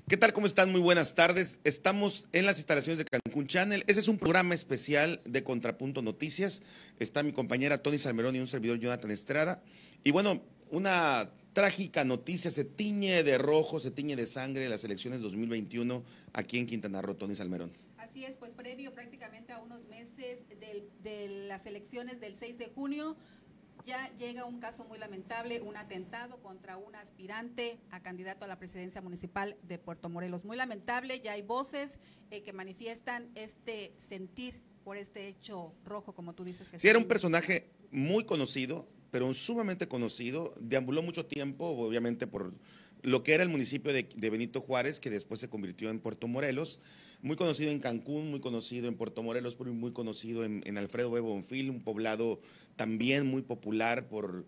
¿Qué tal? ¿Cómo están? Muy buenas tardes. Estamos en las instalaciones de Cancún Channel. Ese es un programa especial de Contrapunto Noticias. Está mi compañera Tony Salmerón y un servidor Jonathan Estrada. Y bueno, una trágica noticia, se tiñe de rojo, se tiñe de sangre las elecciones 2021 aquí en Quintana Roo. Tony Salmerón. Así es, pues previo prácticamente a unos meses de las elecciones del 6 de junio, ya llega un caso muy lamentable, un atentado contra un aspirante a candidato a la presidencia municipal de Puerto Morelos. Muy lamentable, ya hay voces que manifiestan este sentir por este hecho rojo, como tú dices. Sí, era un personaje muy conocido, pero sumamente conocido, deambuló mucho tiempo, obviamente por lo que era el municipio de Benito Juárez, que después se convirtió en Puerto Morelos, muy conocido en Cancún, muy conocido en Puerto Morelos, muy conocido en Alfredo B. Bonfil, un poblado también muy popular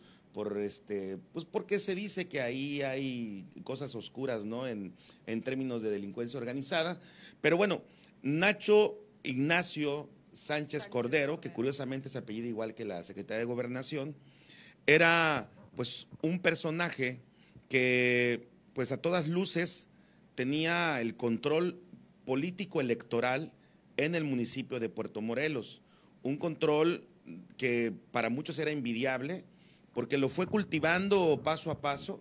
pues porque se dice que ahí hay cosas oscuras, ¿no? En términos de delincuencia organizada. Pero bueno, Nacho Ignacio Sánchez Cordero, que curiosamente se apellida igual que la secretaria de Gobernación, era pues un personaje que pues a todas luces tenía el control político electoral en el municipio de Puerto Morelos, un control que para muchos era envidiable porque lo fue cultivando paso a paso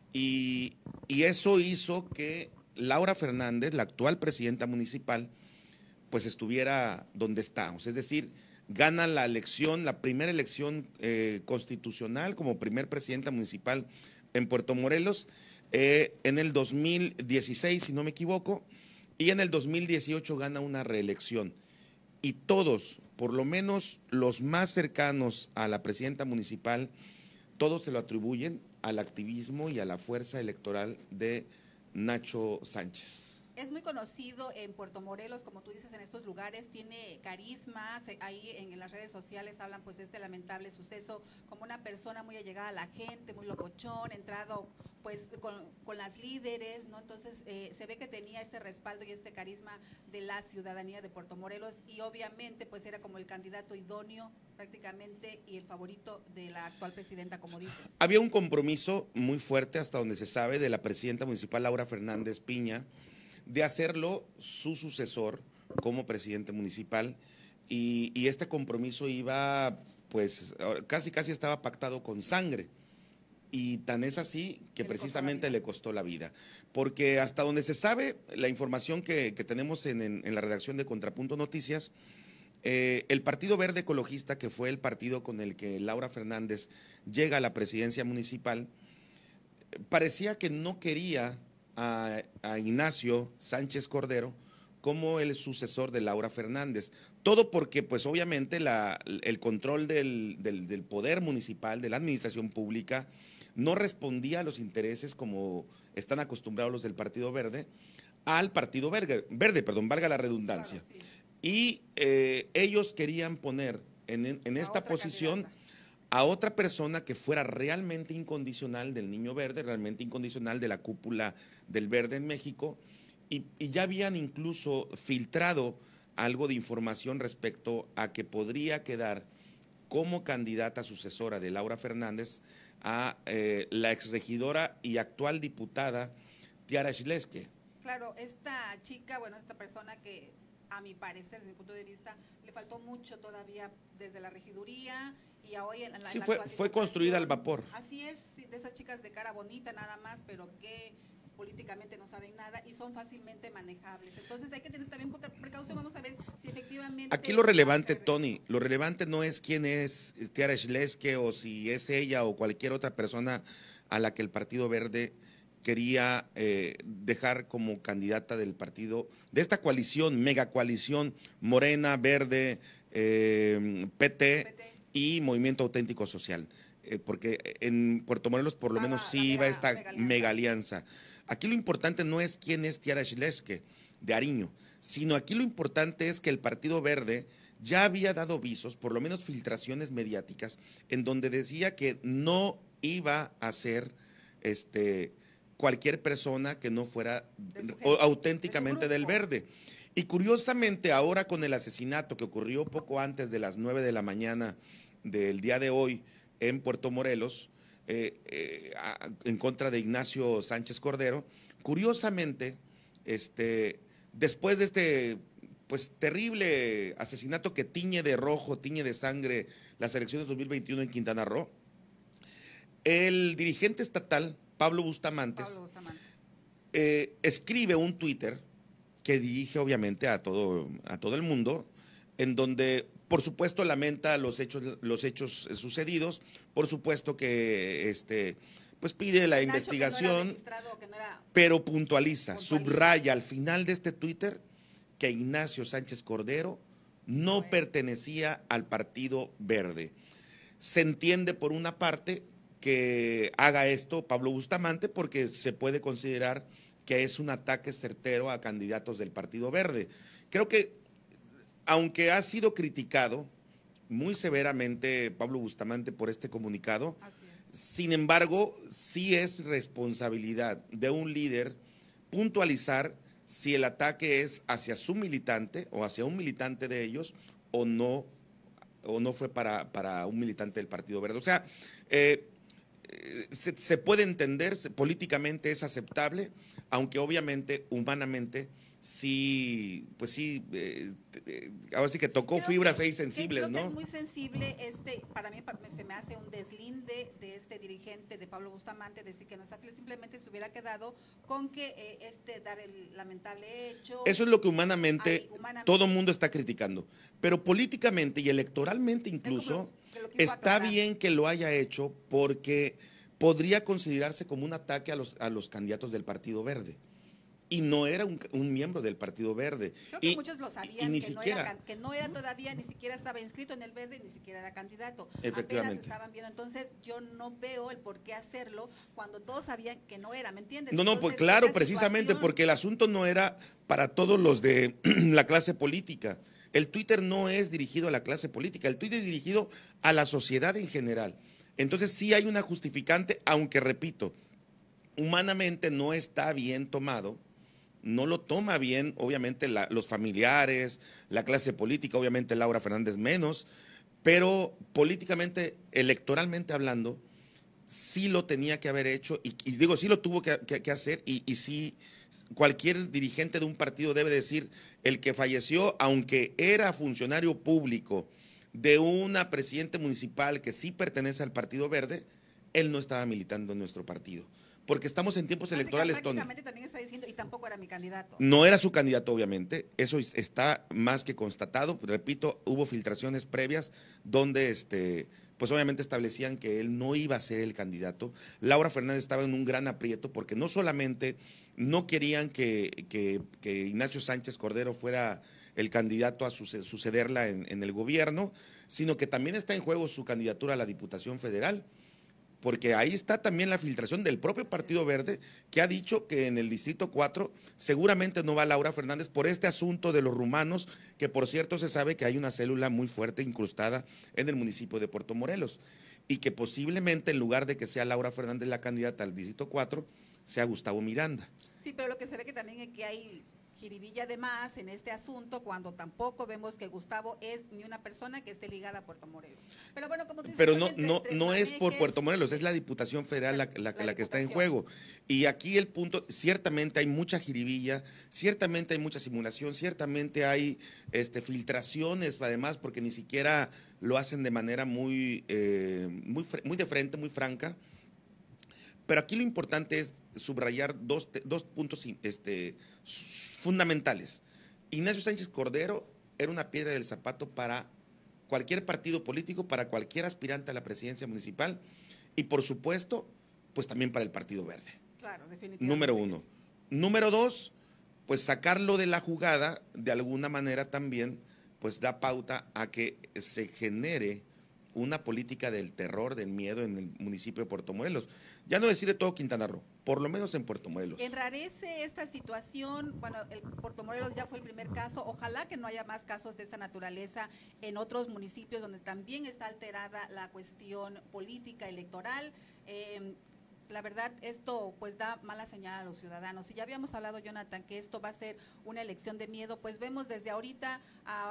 y eso hizo que Laura Fernández, la actual presidenta municipal, pues estuviera donde está, es decir, gana la elección, la primera elección constitucional como primer presidenta municipal en Puerto Morelos en el 2016, si no me equivoco, y en el 2018 gana una reelección. Y todos, por lo menos los más cercanos a la presidenta municipal, todos se lo atribuyen al activismo y a la fuerza electoral de Nacho Sánchez. Es muy conocido en Puerto Morelos, como tú dices, en estos lugares, tiene carisma, ahí en las redes sociales hablan pues de este lamentable suceso como una persona muy allegada a la gente, muy locochón, entrado pues con las líderes, ¿no? Entonces se ve que tenía este respaldo y este carisma de la ciudadanía de Puerto Morelos y obviamente pues era como el candidato idóneo prácticamente y el favorito de la actual presidenta, como dices. Había un compromiso muy fuerte, hasta donde se sabe, de la presidenta municipal Laura Fernández Piña, de hacerlo su sucesor como presidente municipal y este compromiso iba, pues casi estaba pactado con sangre y tan es así que precisamente le costó la vida, porque hasta donde se sabe, la información que tenemos en la redacción de Contrapunto Noticias, el Partido Verde Ecologista, que fue el partido con el que Laura Fernández llega a la presidencia municipal, parecía que no quería a Ignacio Sánchez Cordero como el sucesor de Laura Fernández. Todo porque, pues obviamente, el control del poder municipal, de la administración pública, no respondía a los intereses como están acostumbrados los del Partido Verde, al Partido Verde, valga la redundancia. Claro, sí. Y ellos querían poner en esta posición candidata a otra persona que fuera realmente incondicional del Niño Verde, realmente incondicional de la cúpula del Verde en México, y ya habían incluso filtrado algo de información respecto a que podría quedar como candidata sucesora de Laura Fernández a la exregidora y actual diputada Tiara Schleske. Claro, esta chica, bueno, esta persona que a mi parecer, desde mi punto de vista, le faltó mucho todavía desde la regiduría y a hoy en la sí, fue construida al vapor. Así es, sí, de esas chicas de cara bonita nada más, pero que políticamente no saben nada y son fácilmente manejables. Entonces hay que tener también precaución, vamos a ver si efectivamente… Aquí lo relevante, Tony, lo relevante no es quién es Tiara Schleske o si es ella o cualquier otra persona a la que el Partido Verde quería dejar como candidata del partido, de esta coalición, mega coalición, Morena, Verde, PT y Movimiento Auténtico Social, porque en Puerto Morelos por lo menos sí iba esta mega alianza. Aquí lo importante no es quién es Tiara Schleske de Ariño, sino aquí lo importante es que el Partido Verde ya había dado visos, por lo menos filtraciones mediáticas, en donde decía que no iba a ser cualquier persona que no fuera auténticamente del Verde. Y curiosamente ahora con el asesinato que ocurrió poco antes de las 9 de la mañana del día de hoy en Puerto Morelos, en contra de Ignacio Sánchez Cordero, curiosamente Después de este pues terrible asesinato que tiñe de rojo, tiñe de sangre las elecciones 2021 en Quintana Roo, el dirigente estatal, Pablo Bustamante, escribe un Twitter que dirige obviamente a todo el mundo, en donde por supuesto lamenta los hechos sucedidos, por supuesto que pues pide la investigación, pero puntualiza, subraya al final de este Twitter que Ignacio Sánchez Cordero no pertenecía al Partido Verde. Se entiende por una parte que haga esto Pablo Bustamante porque se puede considerar que es un ataque certero a candidatos del Partido Verde. Creo que, aunque ha sido criticado muy severamente Pablo Bustamante por este comunicado, sin embargo, sí es responsabilidad de un líder puntualizar si el ataque es hacia su militante o hacia un militante de ellos o no fue para un militante del Partido Verde. O sea, se puede entender, políticamente es aceptable, aunque obviamente humanamente sí, pues sí, ahora sí que tocó fibras ahí sensibles, ¿no? Es muy sensible, para mí se me hace un deslinde de este dirigente de Pablo Bustamante, decir que no está, simplemente se hubiera quedado con que dar el lamentable hecho. Eso es lo que humanamente todo el mundo está criticando, pero políticamente y electoralmente incluso está bien que lo haya hecho porque podría considerarse como un ataque a los candidatos del Partido Verde. Y no era un miembro del Partido Verde. Creo que muchos lo sabían, ni que siquiera, no era todavía, ni siquiera estaba inscrito en el Verde, ni siquiera era candidato. Efectivamente. Apenas estaban viendo. Entonces, yo no veo el por qué hacerlo cuando todos sabían que no era, ¿me entiendes? No, Entonces, pues claro, precisamente porque el asunto no era para todos los de la clase política. El Twitter no es dirigido a la clase política, el Twitter es dirigido a la sociedad en general. Entonces sí hay una justificante, aunque repito, humanamente no está bien tomado. No lo toma bien, obviamente, los familiares, la clase política, obviamente Laura Fernández menos, pero políticamente, electoralmente hablando, sí lo tenía que haber hecho, y digo, sí lo tuvo que hacer, y sí, cualquier dirigente de un partido debe decir, el que falleció, aunque era funcionario público de una presidente municipal que sí pertenece al Partido Verde, él no estaba militando en nuestro partido. Porque estamos en tiempos electorales, Tony. También está diciendo, y tampoco era mi candidato. No era su candidato, obviamente, eso está más que constatado. Repito, hubo filtraciones previas donde pues obviamente establecían que él no iba a ser el candidato. Laura Fernández estaba en un gran aprieto porque no solamente no querían que Ignacio Sánchez Cordero fuera el candidato a sucederla en el gobierno, sino que también está en juego su candidatura a la Diputación Federal. Porque ahí está también la filtración del propio Partido Verde, que ha dicho que en el Distrito 4 seguramente no va Laura Fernández por este asunto de los rumanos, que por cierto se sabe que hay una célula muy fuerte incrustada en el municipio de Puerto Morelos, y que posiblemente en lugar de que sea Laura Fernández la candidata al Distrito 4, sea Gustavo Miranda. Sí, pero lo que se ve que también es que hay jiribilla de más en este asunto, cuando tampoco vemos que Gustavo es ni una persona que esté ligada a Puerto Morelos. Pero bueno, como tú dices, pero no es por Puerto Morelos, es la Diputación Federal la que está en juego. Y aquí el punto, ciertamente hay mucha jiribilla, ciertamente hay mucha simulación, ciertamente hay filtraciones, además, porque ni siquiera lo hacen de manera muy de frente, muy franca. Pero aquí lo importante es subrayar dos puntos fundamentales. Ignacio Sánchez Cordero era una piedra del zapato para cualquier partido político, para cualquier aspirante a la presidencia municipal y, por supuesto, pues también para el Partido Verde. Claro, definitivamente. Número uno. Número dos, pues sacarlo de la jugada, de alguna manera también, pues da pauta a que se genere una política del terror, del miedo en el municipio de Puerto Morelos. Ya no decir de todo Quintana Roo, por lo menos en Puerto Morelos. Enrarece esta situación, bueno, el Puerto Morelos ya fue el primer caso, ojalá que no haya más casos de esta naturaleza en otros municipios donde también está alterada la cuestión política, electoral. La verdad, esto pues da mala señal a los ciudadanos. Y ya habíamos hablado, Jonathan, que esto va a ser una elección de miedo, pues vemos desde ahorita a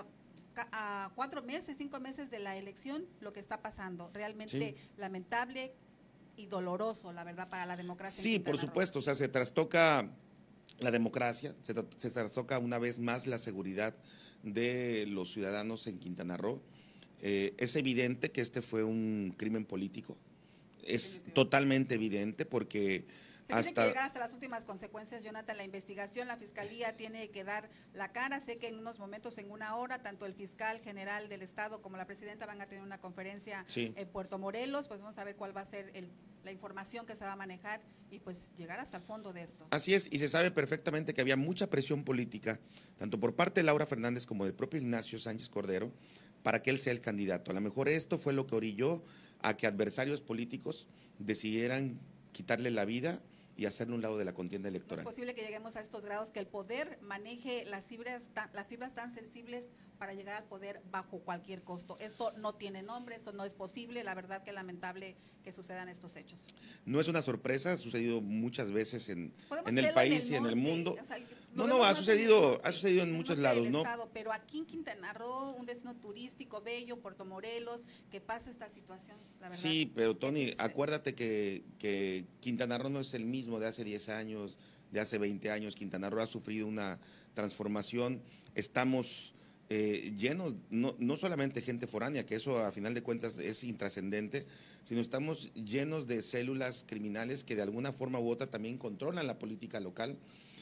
4 meses, 5 meses de la elección, lo que está pasando. Realmente lamentable y doloroso, la verdad, para la democracia. Sí, por supuesto, o sea, se trastoca la democracia, se trastoca una vez más la seguridad de los ciudadanos en Quintana Roo. Es evidente que este fue un crimen político, es totalmente evidente porque se tiene que llegar hasta las últimas consecuencias, Jonathan. La investigación, la fiscalía tiene que dar la cara. Sé que en unos momentos, en una hora, tanto el fiscal general del estado como la presidenta van a tener una conferencia en Puerto Morelos. Pues vamos a ver cuál va a ser la información que se va a manejar y pues llegar hasta el fondo de esto. Así es, y se sabe perfectamente que había mucha presión política, tanto por parte de Laura Fernández como del propio Ignacio Sánchez Cordero, para que él sea el candidato. A lo mejor esto fue lo que orilló a que adversarios políticos decidieran quitarle la vida y hacerle un lado de la contienda electoral. ¿No es posible que lleguemos a estos grados, que el poder maneje las fibras tan sensibles para llegar al poder bajo cualquier costo? Esto no tiene nombre, esto no es posible. La verdad que es lamentable que sucedan estos hechos. No es una sorpresa, ha sucedido muchas veces en el país y en el mundo. O sea, ha sucedido en muchos lados, ¿no? Estado, pero aquí en Quintana Roo, un destino turístico bello, Puerto Morelos, que pasa esta situación, la verdad. Sí, pero Tony, acuérdate que Quintana Roo no es el mismo de hace 10 años, de hace 20 años. Quintana Roo ha sufrido una transformación. Estamos llenos, no solamente gente foránea, que eso a final de cuentas es intrascendente, sino estamos llenos de células criminales que de alguna forma u otra también controlan la política local.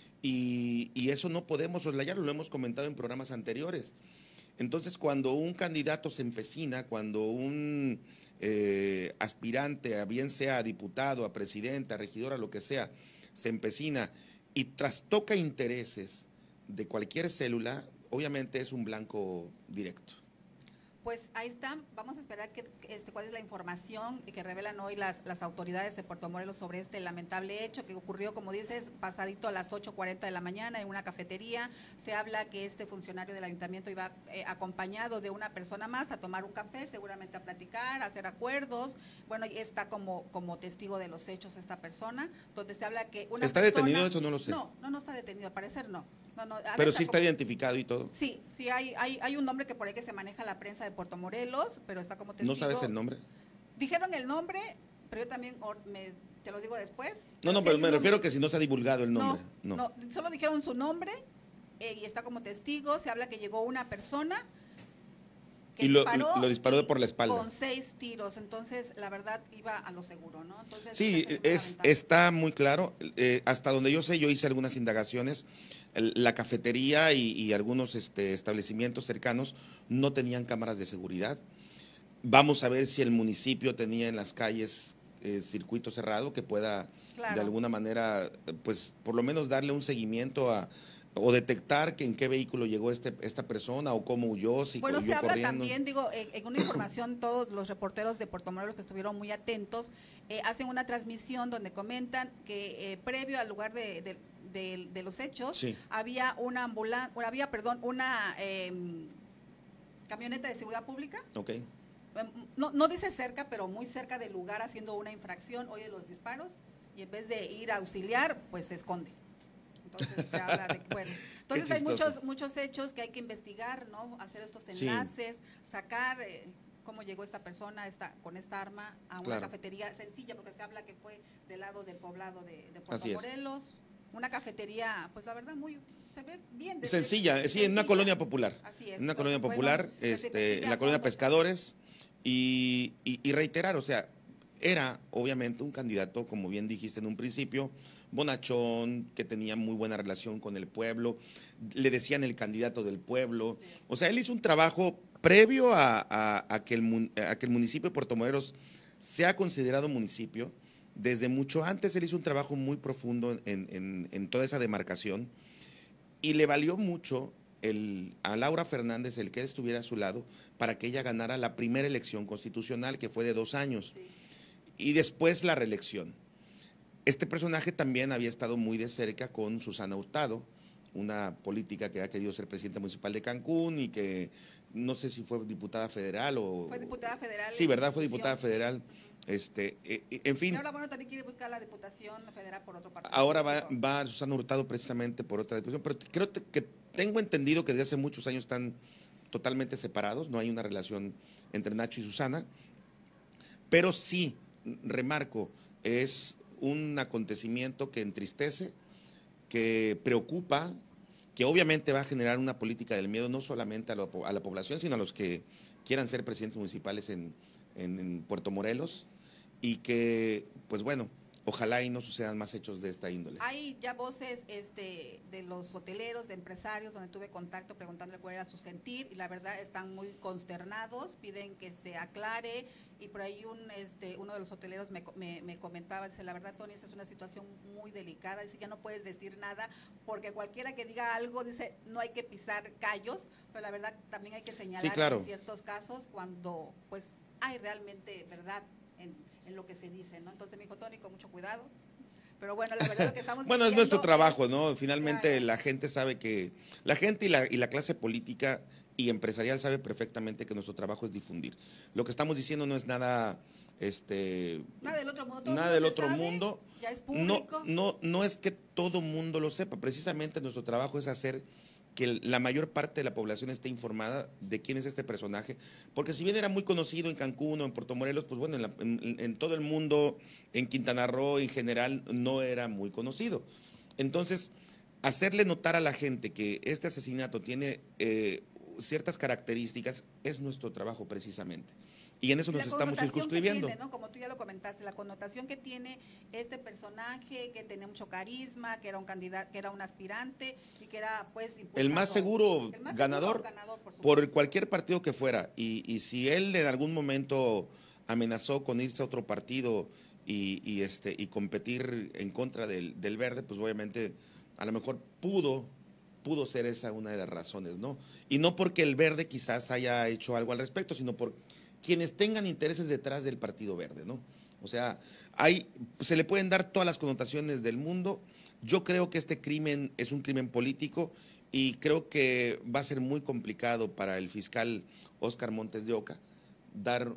Y eso no podemos soslayarlo, lo hemos comentado en programas anteriores. Entonces, cuando un candidato se empecina, cuando un aspirante, a bien sea a diputado, a presidente, a regidor, a lo que sea, se empecina y trastoca intereses de cualquier célula, obviamente es un blanco directo. Pues ahí está, vamos a esperar cuál es la información que revelan hoy las autoridades de Puerto Morelos sobre este lamentable hecho que ocurrió, como dices, pasadito a las 8:40 de la mañana en una cafetería. Se habla que este funcionario del ayuntamiento iba acompañado de una persona más a tomar un café, seguramente a platicar, a hacer acuerdos. Bueno, y está como testigo de los hechos esta persona, donde se habla que una ¿Está persona, detenido? Eso no lo sé. No está detenido, al parecer no. Pero sí está identificado y todo. Sí, hay un nombre que por ahí que se maneja la prensa de Puerto Morelos, pero está como testigo. ¿No sabes el nombre? Dijeron el nombre, pero yo también te lo digo después. Pero me refiero que si no se ha divulgado el nombre. No, solo dijeron su nombre y está como testigo. Se habla que llegó una persona que lo disparó por la espalda. Con 6 tiros, entonces la verdad iba a lo seguro, ¿no? Entonces, sí, está muy claro. Hasta donde yo sé, yo hice algunas indagaciones. La cafetería y algunos establecimientos cercanos no tenían cámaras de seguridad. Vamos a ver si el municipio tenía en las calles circuito cerrado que pueda de alguna manera, pues por lo menos darle un seguimiento o detectar que en qué vehículo llegó esta persona o cómo huyó, si bueno, huyó se habla corriendo. También, en una información, todos los reporteros de Puerto Morelos que estuvieron muy atentos, hacen una transmisión donde comentan que previo al lugar de los hechos, había una camioneta de seguridad pública. Okay. No dice cerca, pero muy cerca del lugar, haciendo una infracción, oye los disparos, y en vez de ir a auxiliar, pues se esconde. Entonces se habla de, bueno, entonces hay muchos hechos que hay que investigar, ¿no? Hacer estos enlaces, sacar cómo llegó esta persona con esta arma a una cafetería sencilla, porque se habla que fue del lado del poblado de Puerto Morelos. Una cafetería, pues la verdad, se ve bien. Sencilla, en una colonia popular. Así es. En una colonia popular, en la colonia Pescadores, y reiterar, o sea, era obviamente un candidato, como bien dijiste en un principio, bonachón, que tenía muy buena relación con el pueblo, le decían el candidato del pueblo. O sea, él hizo un trabajo previo a que el municipio de Puerto Morelos sea considerado municipio. Desde mucho antes él hizo un trabajo muy profundo en toda esa demarcación y le valió mucho a Laura Fernández el que él estuviera a su lado para que ella ganara la primera elección constitucional, que fue de 2 años, y después la reelección. Este personaje también había estado muy de cerca con Susana Hurtado, una política que ha querido ser presidenta municipal de Cancún y que no sé si fue diputada federal o... Fue diputada federal. Sí, ¿verdad? Fue diputada federal. En fin. Y ahora, bueno, también quiere buscar la diputación federal por otro partido. Ahora va Susana Hurtado precisamente por otra diputación, pero creo que tengo entendido que desde hace muchos años están totalmente separados, no hay una relación entre Nacho y Susana, pero sí, remarco, es un acontecimiento que entristece que preocupa, que obviamente va a generar una política del miedo no solamente a la población, sino a los que quieran ser presidentes municipales en Puerto Morelos, y que, pues bueno, ojalá y no sucedan más hechos de esta índole. Hay ya voces de los hoteleros, de empresarios, donde tuve contacto preguntándole cuál era su sentir, y la verdad están muy consternados, piden que se aclare, y por ahí uno de los hoteleros me comentaba, dice, la verdad, Tony, esa es una situación muy delicada, dice, ya no puedes decir nada, porque cualquiera que diga algo, dice, no hay que pisar callos, pero la verdad también hay que señalar Sí, claro, en ciertos casos cuando pues hay realmente verdad en lo que se dice, ¿no? Entonces me dijo, Tony, con mucho cuidado. Pero bueno, la verdad lo que estamos bueno, es nuestro trabajo, ¿no? Finalmente claro. la gente sabe que, la gente y la clase política y empresarial sabe perfectamente que nuestro trabajo es difundir. Lo que estamos diciendo no es nada, nada del otro mundo, todo nada el del mundo otro sabe, mundo. ya es No, público. no es que todo mundo lo sepa, precisamente nuestro trabajo es hacer que la mayor parte de la población esté informada de quién es este personaje, porque si bien era muy conocido en Cancún o en Puerto Morelos, pues bueno, en todo el mundo, en Quintana Roo en general, no era muy conocido. Entonces, hacerle notar a la gente que este asesinato tiene ciertas características es nuestro trabajo precisamente. Y en eso nos estamos circunscribiendo. Tiene, ¿no? Como tú ya lo comentaste, la connotación que tiene este personaje, que tenía mucho carisma, que era un candidato, que era un aspirante y que era pues El más seguro ganador por supuesto. cualquier partido que fuera. Y si él en algún momento amenazó con irse a otro partido y competir en contra del Verde, pues obviamente a lo mejor pudo ser esa una de las razones, ¿no? Y no porque el Verde quizás haya hecho algo al respecto, sino por quienes tengan intereses detrás del Partido Verde, ¿no? O sea, se le pueden dar todas las connotaciones del mundo. Yo creo que este crimen es un crimen político y creo que va a ser muy complicado para el fiscal Óscar Montes de Oca dar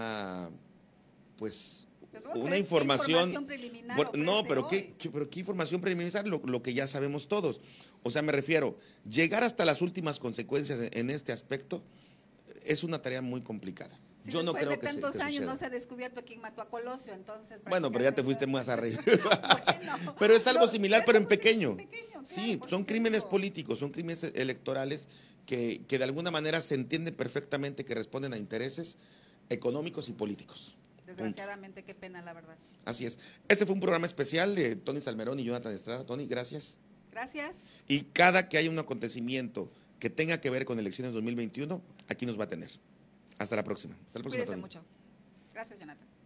pues, una información preliminar no, pero ¿qué información preliminar? Lo que ya sabemos todos. O sea, me refiero, llegar hasta las últimas consecuencias en este aspecto es una tarea muy complicada. Sí, yo no creo que tantos años suceda. no se ha descubierto quién mató a Colosio, entonces... Bueno, pero ya te fuiste más arriba. Bueno, pero es algo similar, pero en pequeño. Claro, sí, son crímenes políticos, son crímenes electorales que de alguna manera se entiende perfectamente que responden a intereses económicos y políticos. Desgraciadamente, qué pena, la verdad. Así es. Este fue un programa especial de Tony Salmerón y Jonathan Estrada. Tony, gracias. Gracias. Y cada que haya un acontecimiento que tenga que ver con elecciones 2021, aquí nos va a tener. Hasta la próxima. Hasta la próxima, Cuídese Tony. mucho. Gracias, Jonathan.